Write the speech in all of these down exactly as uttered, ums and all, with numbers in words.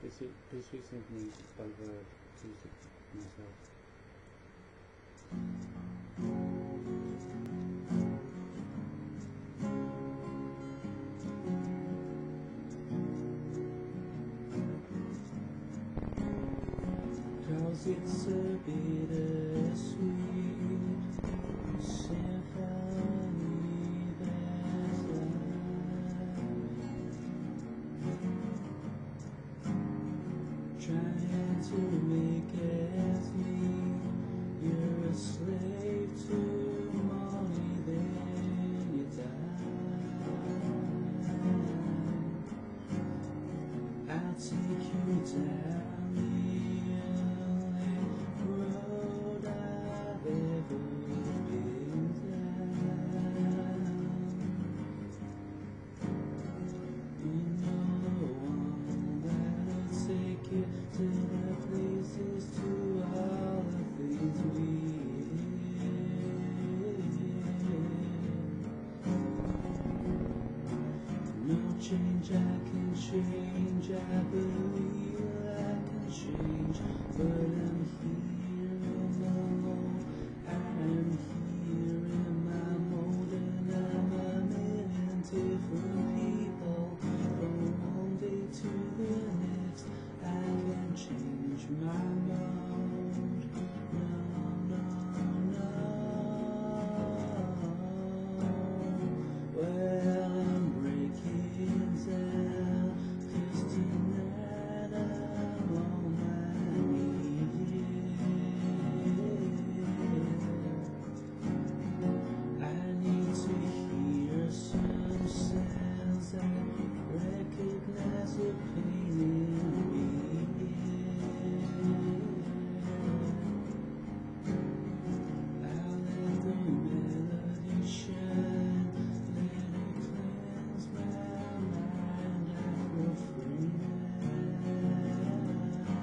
Bittersweet, Bittersweet Symphony by Verve, music myself. Cause it's a bittersweet symphony that's life, trying to make ends meet. You're a slave to money, then you die. I'll take you down the road I've ever been down. You know that'll take you to the places, to all the things we did. No change I can change, I believe I can change, but I'm here in my mode, I'm here in my mode, and I'm a million different people. From one day to the next, I can change my mode. No, no, no. Well, I'm breaking down, 'cause tonight I'm on my knees. I need to hear some sounds that recognize the pain in me. I'll let the melody shine, let it cleanse my mind. I'm free now.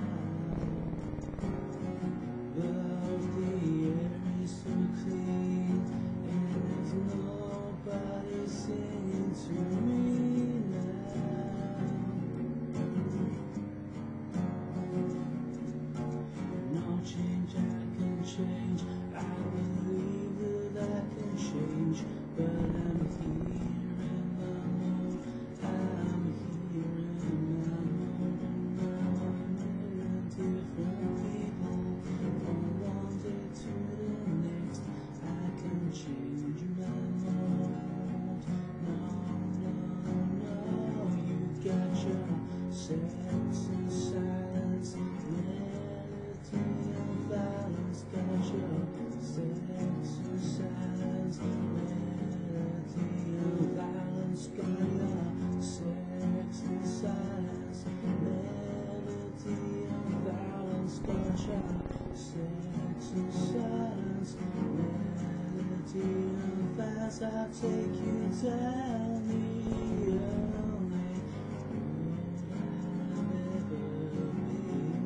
Love, the air is so clean, and there's nobody singing to me now. No change I can change, I believe that I can change, but I'm here in my mode, I'm here in my mode, and I'm a million different people. From one day to the next, I can change my mode. No, no, no, you got your sex and silence, melody and violence. Got your sex and silence, melody and violence. Got your sex and silence, melody and violence. Got your sex and silence, melody and violence. I'll take you down the only road I've ever been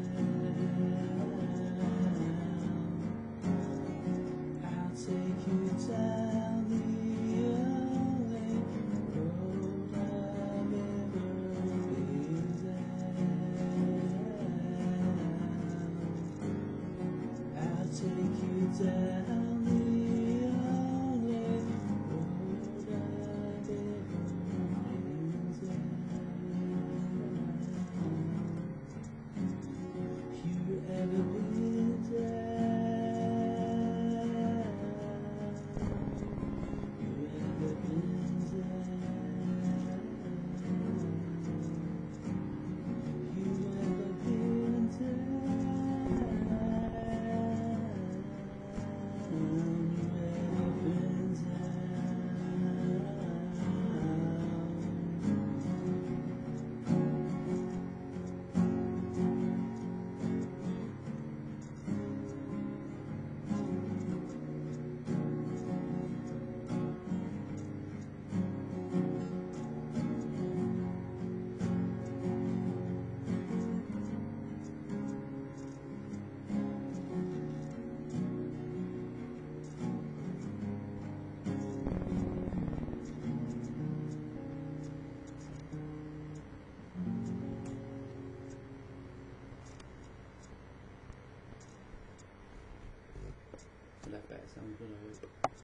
down. I'll take you down the only road I've ever been down. I'll take you down the only road I've 来改三分钟的位置。